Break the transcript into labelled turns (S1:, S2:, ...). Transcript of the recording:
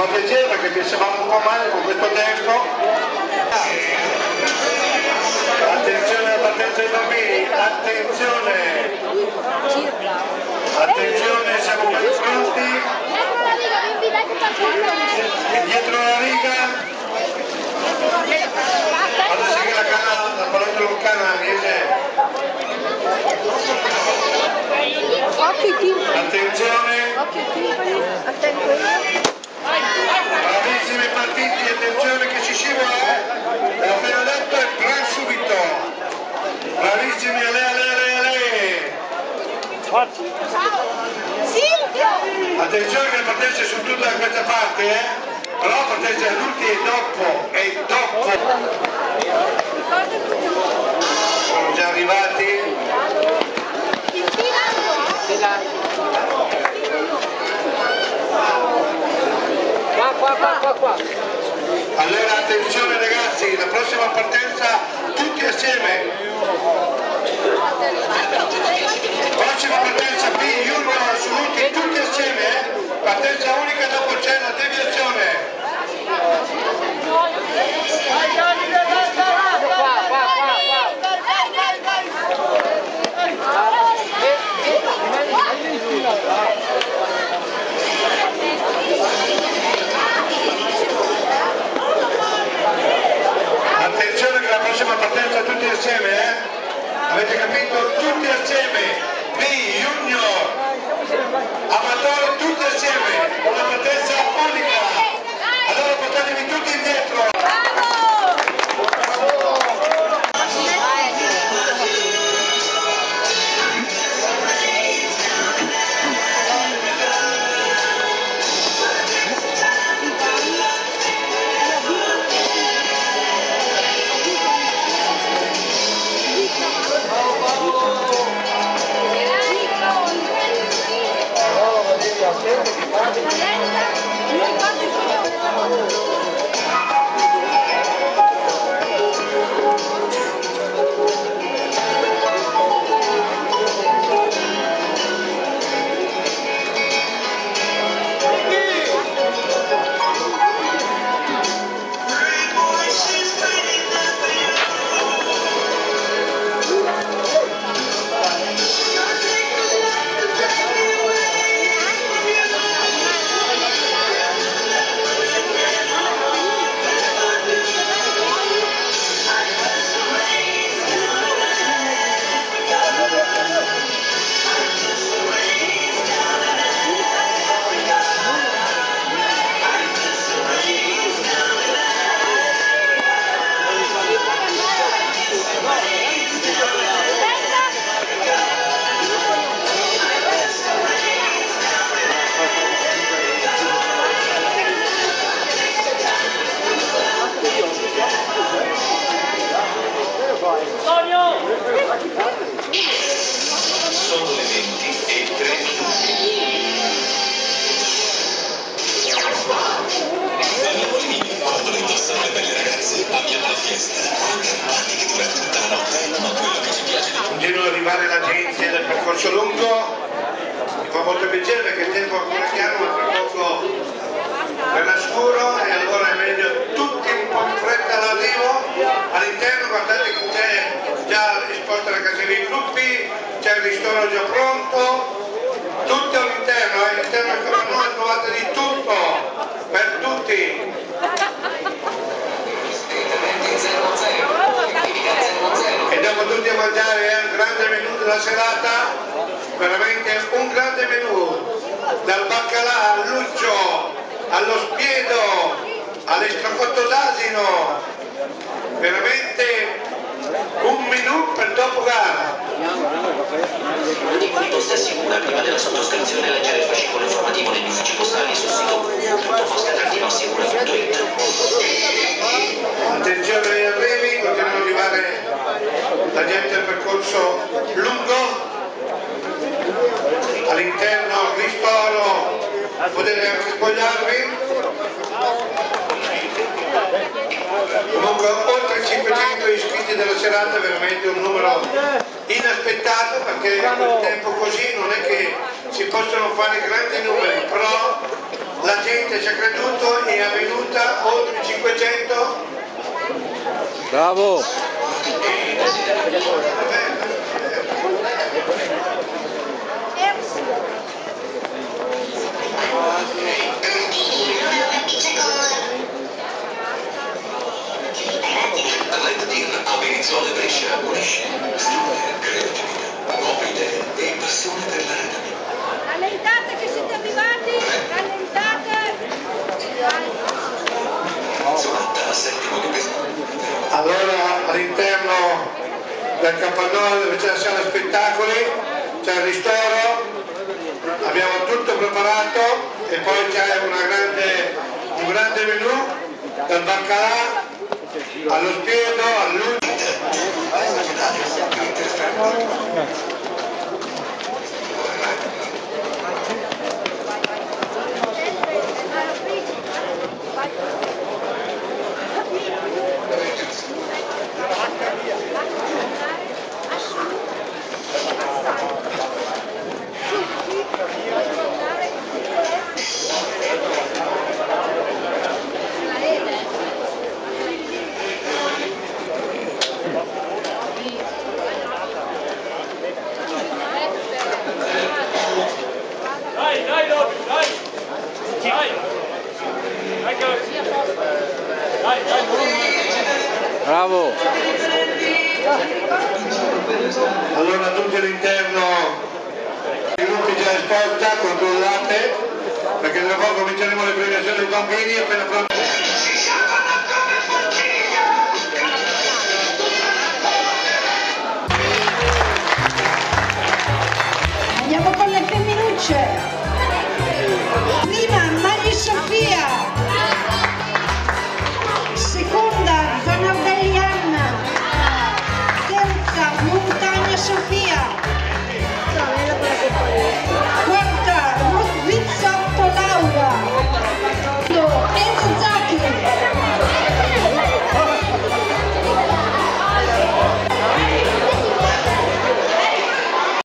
S1: piacere perché piacevamo un po' male con questo tempo. Attenzione alla partenza dei bambini, attenzione! Attenzione, siamo quasi pronti. E dietro la riga. Quando si la canna, la paletta lontana, viene. Attenzione! Bravissimi partiti, attenzione che ci scivola! L'ho appena detto e plan subito! Bravissimi, ale! Attenzione che le partenze sono tutte da questa parte, però la partenza dell'ultimo è dopo! Sono già arrivati? Qua. Allora attenzione ragazzi, la prossima partenza tutti assieme. Prossima partenza B, Junior assoluti, tutti assieme. Partenza unica, dopo c'è la deviazione. Attenzione che la prossima partenza tutti assieme, Avete capito? Tutti assieme, B, Junior, Amatore, tutti assieme, una partenza unica. Allora portatevi tutti indietro.
S2: Sono le 20:03. Balliamo le mini, quando le indossano le belle ragazze, amiamo la fiesta, anche che dura tutta la notte, ma quello che ci piace di più.
S1: Continua ad arrivare la gente del percorso lungo, mi fa molto piacere perché il tempo è ancora chiaro, ma tra poco verrà scuro e allora è meglio tutti un po' in fretta all'arrivo. All'interno guardate che c'è già esposta la casa dei gruppi, c'è il ristoro già pronto, tutti all'interno, all'interno del capannone trovate di tutto, per tutti. E dopo tutti a mangiare un grande menù della serata, veramente un grande menù, dal baccalà all'uccio, allo spiedo, all'estracotto d'asino, veramente un menù per dopo gara.
S3: Di Posta Assicura, prima della sottoscrizione leggere il fascicolo informativo negli uffici postali sul sito www.posta-assicura.it.
S1: Attenzione agli arrivi, continuano ad arrivare la gente del percorso lungo, all'interno il ristoro, potete anche spogliarvi. Comunque oltre 500 iscritti della serata, veramente un numero inaspettato, perché in quel tempo così non è che si possono fare grandi numeri, però la gente ci ha creduto e è venuta oltre 500.
S4: Bravo!
S2: L'Endir a Benizzole Brescia unisce stile, creatività, nuove idee e passione per l'arredamento.
S5: Rallentate che siete arrivati, rallentate.
S2: Sonata settimo di questo.
S1: Allora all'interno del capannone dove c'è la sala spettacoli c'è il ristoro, abbiamo tutto preparato e poi c'è un grande menù dal baccalà allo spiedo, all'uso.
S4: Bravo!
S1: Allora tutti all'interno, i gruppi già esposta, controllate, perché tra poco cominceremo le premiazioni dei bambini appena pronti.
S5: Andiamo con le femminucce.